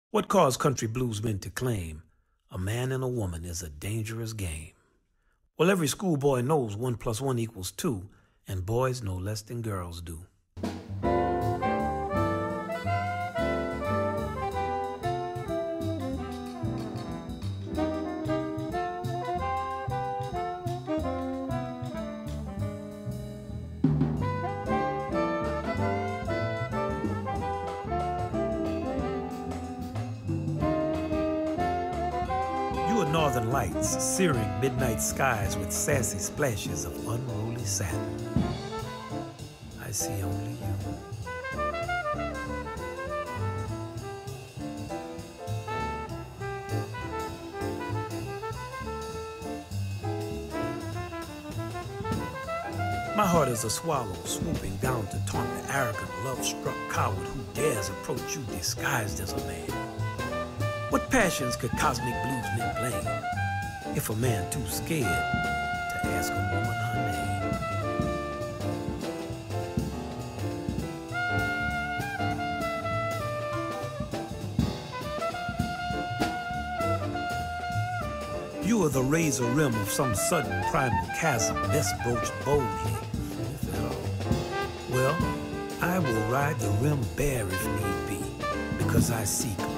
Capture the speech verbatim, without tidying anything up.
What caused country bluesmen to claim a man and a woman is a dangerous game? Well, every schoolboy knows one plus one equals two, and boys no less than girls do. Northern lights, searing midnight skies with sassy splashes of unruly satin. I see only you. My heart is a swallow swooping down to taunt the arrogant, love-struck coward who dares approach you disguised as a man. What passions could cosmic bluesmen blame if a man too scared to ask a woman her name? You are the razor rim of some sudden primal chasm, best broached boldly, if at all. Well, I will ride the rim bare if need be, because I seek